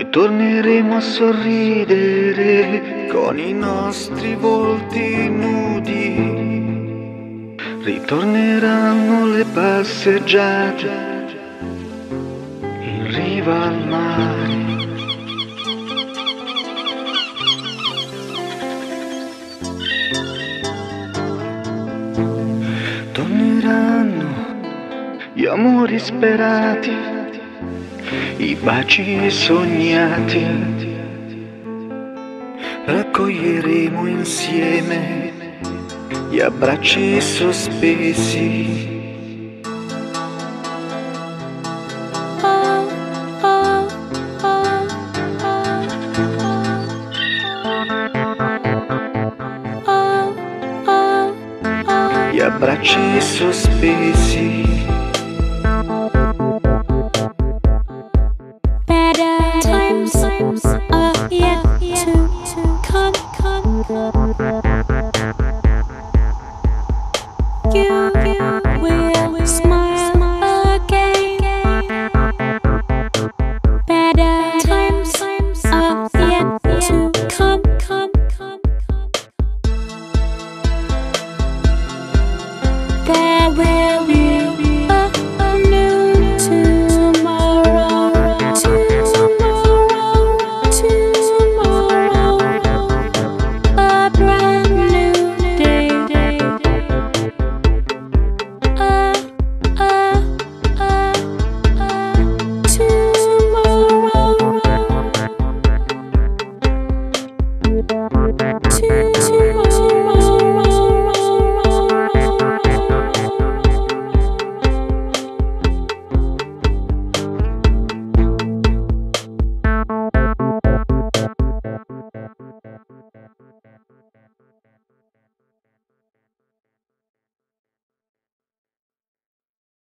Ritorneremo a sorridere con i nostri volti nudi. Ritorneranno le passeggiate in riva al mare. Torneranno gli amori sperati, i baci sognati, raccoglieremo insieme gli abbracci sospesi. Gli abbracci sospesi.